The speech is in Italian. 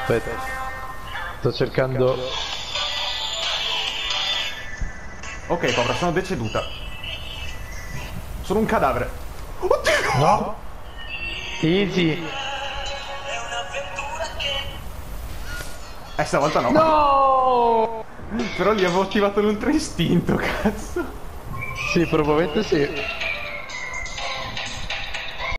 Aspetta. Sto cercando... Ok, povera, sono deceduta. Sono un cadavere. Oddio! No? Easy. Stavolta no. No! Però gli avevo attivato l'ultra istinto, cazzo. Sì, probabilmente sì.